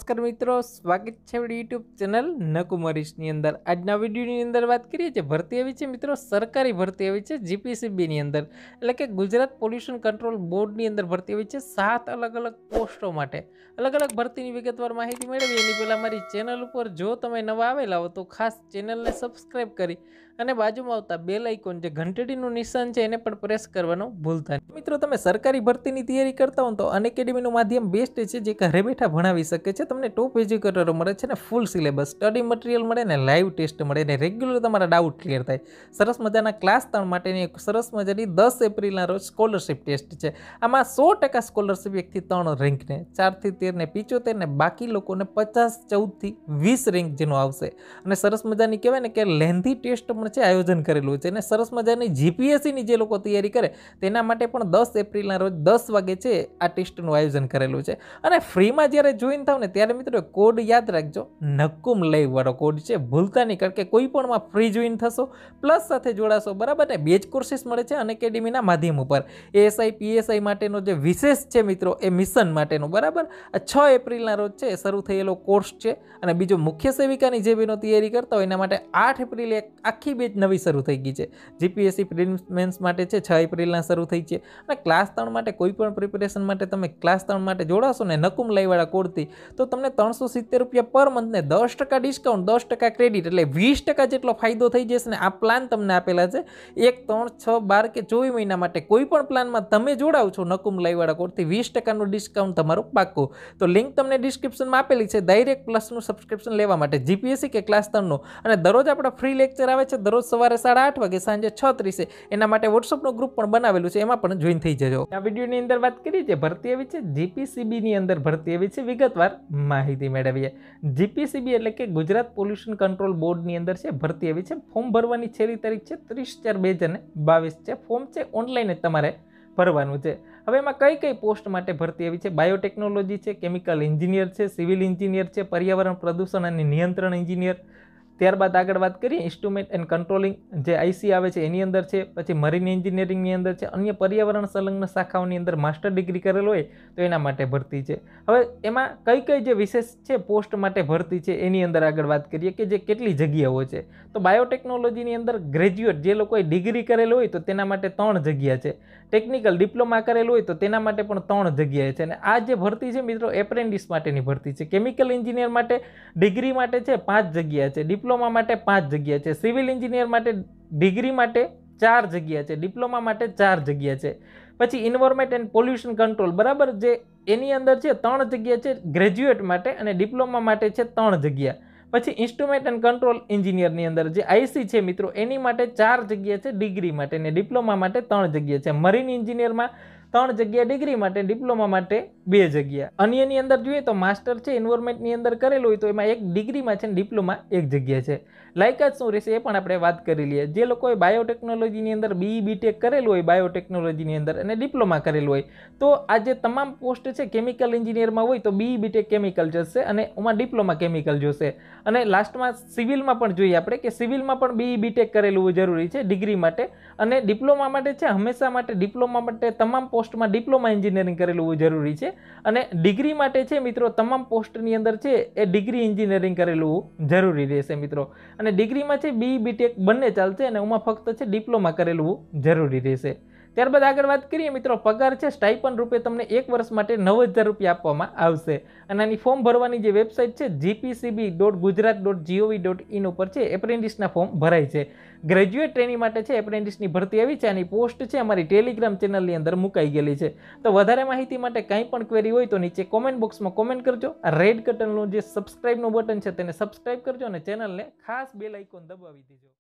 નમસ્કાર મિત્રો, સ્વાગત છે યુટ્યુબ ચેનલ નકુમરીશની અંદર। આજના વિડીયોની અંદર વાત કરીએ છીએ ભરતી આવી છે મિત્રો, સરકારી ભરતી આવી છે જીપીસીબીની અંદર, એટલે કે ગુજરાત પોલ્યુશન કંટ્રોલ બોર્ડની અંદર ભરતી આવી છે 7 અલગ અલગ પોસ્ટો માટે। અલગ અલગ ભરતીની વિગતવાર માહિતી મેળવી એની પહેલાં મારી ચેનલ ઉપર જો તમે નવા આવેલા હો તો ખાસ ચેનલને સબસ્ક્રાઈબ કરી અને બાજુમાં આવતા બેલ આઇકોન જે ઘંટડીનું નિશાન છે એને પણ પ્રેસ કરવાનું ભૂલતા નહીં। મિત્રો તમે સરકારી ભરતીની તૈયારી કરતા હો તો અનએકેડમીનું માધ્યમ બેસ્ટ છે, જે ઘરે બેઠા ભણાવી શકે છે। તમને ટોપ એજ્યુકેટરો મળે છે ને ફૂલ સિલેબસ સ્ટડી મટીરિયલ મળે ને લાઈવ ટેસ્ટ મળે ને રેગ્યુલર તમારા ડાઉટ ક્લિયર થાય। સરસ મજાના ક્લાસ 3 માટેની એક સરસ મજાની 10 એપ્રિલના રોજ સ્કોલરશિપ ટેસ્ટ છે। આમાં 100% સ્કોલરશિપ 1 થી 3 રેન્કને 4 થી 13 ને 75 ને બાકી લોકોને 50 14 થી 20 રેન્ક જેનો આવશે। અને સરસ મજાની કહેવાય ને કે લેન્ધી ટેસ્ટ પણ છે આયોજન કરેલું છે અને સરસ મજાની જીપીએસસી ની જે લોકો તૈયારી કરે તેના માટે પણ 10 એપ્રિલના રોજ 10 વાગે છે આ ટેસ્ટનું આયોજન કરેલું છે। અને ફ્રીમાં જ્યારે જોઈન થાવ ને ત્યારે મિત્રો કોડ યાદ રાખજો, નક્કુમ લઈ વાળો કોડ છે, ભૂલતા નહીં, કારણ કે કોઈ પણમાં ફ્રી જોઈન થશો પ્લસ સાથે જોડાશો બરાબર ને। બેચ કોર્સિસ મળે છે અનએકેડમીના માધ્યમ ઉપર। એએસઆઈ પીએસઆઈ માટેનો જે વિશેષ છે મિત્રો એ મિશન માટેનો બરાબર 6 એપ્રિલના રોજ છે શરૂ થયેલો કોર્સ છે। અને બીજો મુખ્ય સેવિકાની જે બહેનો તૈયારી કરતા હોય એના માટે 8 એપ્રિલે એક આખી બેચ નવી શરૂ થઈ ગઈ છે। જીપીએસસી પ્રિલિમ્સ માટે છે 6 એપ્રિલના શરૂ થઈ છે। અને ક્લાસ 3 માટે કોઈ પણ પ્રિપેરેશન માટે તમે ક્લાસ 3 માટે જોડાશો ને નકુમ લાઈવાળા કોડથી તો તમને 370 રૂપિયા પર મંથ ને 10% ડિસ્કાઉન્ટ 10% ક્રેડિટ એટલે 20% જેટલો ફાયદો થઈ જશે। ને આ પ્લાન તમને આપેલા છે 1, 3, 6, 12 કે 24 મહિના માટે। કોઈ પણ પ્લાનમાં તમે જોડાવ છો નકુમ લાઈવાળા કોડથી 20%નું ડિસ્કાઉન્ટ તમારું પાક્કું। તો લિંક તમને ડિસ્ક્રિપ્શનમાં આપેલી છે ડાયરેક્ટ પ્લસનું સબસ્ક્રિપ્શન લેવા માટે જીપીએસસી કે ક્લાસ 3નું। અને દરરોજ આપણા ફ્રી લેક્ચર આવે છે દરરોજ સવારે 8:30 વાગે સાંજે 6:30 એના માટે વોટ્સઅપનું ગ્રુપ પણ બનાવેલું છે, એમાં પણ જોઈન થઈ જજો। આ વિડીયોની અંદર વાત કરી છે ભરતી આવી છે જીપીસીબીની અંદર ભરતી આવી છે, વિગતવાર માહિતી મેળવીએ। જીપીસીબી એટલે કે ગુજરાત પોલ્યુશન કંટ્રોલ બોર્ડની અંદર છે ભરતી આવી છે। ફોર્મ ભરવાની છેલ્લી તારીખ છે 30/4/2022 છે। ફોર્મ છે ઓનલાઈન જ તમારે ભરવાનું છે। હવે એમાં કઈ કઈ પોસ્ટ માટે ભરતી આવી છે? બાયોટેકનોલોજી છે, કેમિકલ એન્જિનિયર છે, સિવિલ એન્જિનિયર છે, પર્યાવરણ પ્રદૂષણ અને નિયંત્રણ એન્જિનિયર। ત્યારબાદ આગળ વાત કરીએ ઇન્સ્ટ્રુમેન્ટ એન્ડ કંટ્રોલિંગ જે આઈસી આવે છે એની અંદર છે, પછી મરીન એન્જિનિયરિંગની અંદર છે, અન્ય પર્યાવરણ સંલગ્ન શાખાઓની અંદર માસ્ટર ડિગ્રી કરેલ હોય તો એના માટે ભરતી છે। હવે એમાં કઈ કઈ જે વિશેષ છે પોસ્ટ માટે ભરતી છે એની અંદર આગળ વાત કરીએ કે જે કેટલી જગ્યાઓ છે। તો બાયોટેકનોલોજીની અંદર ગ્રેજ્યુએટ જે લોકોએ ડિગ્રી કરેલ હોય તો તેના માટે 3 જગ્યા છે। ટેકનિકલ ડિપ્લોમા કરેલું હોય તો તેના માટે પણ 3 જગ્યાએ છે। અને આ જે ભરતી છે મિત્રો એપ્રેન્ટિસ માટેની ભરતી છે। કેમિકલ એન્જિનિયર માટે ડિગ્રી માટે છે 5 જગ્યા છે, ડિપ્લોમા માટે 5 જગ્યા છે, સિવિલ એન્જિનિયર માટે ડિગ્રી માટે 4 જગ્યા છે, ડિપ્લોમા માટે 4 જગ્યા છે। પછી એન્વાયરમેન્ટ એન્ડ પોલ્યુશન કંટ્રોલ બરાબર જે એની અંદર છે 3 જગ્યા છે ગ્રેજ્યુએટ માટે અને ડિપ્લોમા માટે છે 3 જગ્યા। પછી ઇન્સ્ટ્રુમેન્ટ એન્ડ કંટ્રોલ એન્જિનિયરની અંદર જે આઈસી છે મિત્રો એની માટે 4 જગ્યા છે ડિગ્રી માટે ને ડિપ્લોમા માટે 3 જગ્યા છે। મરીન એન્જિનિયરમાં 3 જગ્યા ડિગ્રી માટે, ડિપ્લોમા માટે 2 જગ્યા। અન્યની અંદર જોઈએ તો માસ્ટર છે એન્વાયરમેન્ટની અંદર કરેલું હોય તો એમાં 1 ડિગ્રીમાં છે, ડિપ્લોમા 1 જગ્યા છે। લાયકાત શું રહેશે એ પણ આપણે વાત કરી લઈએ। જે લોકોએ બાયોટેકનોલોજીની અંદર બીઈ બીટેક કરેલું હોય બાયોટેકનોલોજીની અંદર અને ડિપ્લોમા કરેલું હોય તો આ જે તમામ પોસ્ટ છે કેમિકલ એન્જિનિયરમાં હોય તો બીઈ બીટેક કેમિકલ જશે અને એમાં ડિપ્લોમા કેમિકલ જોશે। અને લાસ્ટમાં સિવિલમાં પણ જોઈએ આપણે કે સિવિલમાં પણ બીઈ બીટેક કરેલું જરૂરી છે ડિગ્રી માટે। અને ડિપ્લોમા માટે છે હંમેશા માટે ડિપ્લોમા માટે તમામ પોસ્ટમાં ડિપ્લોમા એન્જિનિયરિંગ કરેલું જરૂરી છે। અને ડિગ્રી માટે છે મિત્રો તમામ પોસ્ટની અંદર છે એ ડિગ્રી એન્જિનિયરિંગ કરેલું જરૂરી રહેશે મિત્રો। અને ડિગ્રીમાં છે બીઈ બીટેક બંને ચાલશે અને એમાં ફક્ત છે ડિપ્લોમા કરેલું જરૂરી રહેશે। ત્યારબાદ આગળ વાત કરીએ મિત્રો પગાર છે સ્ટાઇપન્ડ રૂપે તમને 1 વર્ષ માટે 9000 રૂપિયા આપવામાં આવશે। અને આની ફોર્મ ભરવાની જે વેબસાઇટ છે gpcb.gujarat.gov.in ઉપર છે એપ્રેન્ટિસના ફોર્મ ભરાય છે। ગ્રેજ્યુએટ ટ્રેની માટે છે એપ્રેન્ટિસની ભરતી આવી છે, આની પોસ્ટ છે અમારી ટેલિગ્રામ ચેનલની અંદર મુકાઈ ગયેલી છે। તો વધારે માહિતી માટે કંઈ પણ ક્વેરી હોય તો નીચે કોમેન્ટ બોક્સમાં કોમેન્ટ કરજો। આ રેડ કટનનું જે સબસ્ક્રાઇબનું બટન છે તેને સબસ્ક્રાઇબ કરજો અને ચેનલને ખાસ બેલ આઇકોન દબાવી દેજો।